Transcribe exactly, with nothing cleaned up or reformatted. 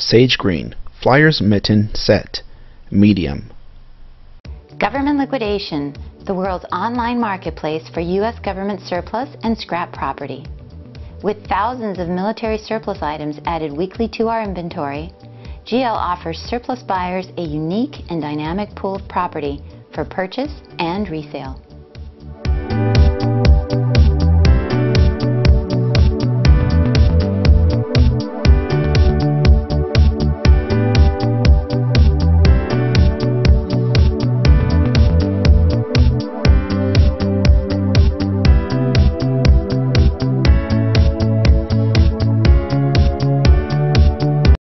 Sage green. Flyers Mitten set. Medium. Government Liquidation, the world's online marketplace for U S government surplus and scrap property. With thousands of military surplus items added weekly to our inventory, G L offers surplus buyers a unique and dynamic pool of property for purchase and resale.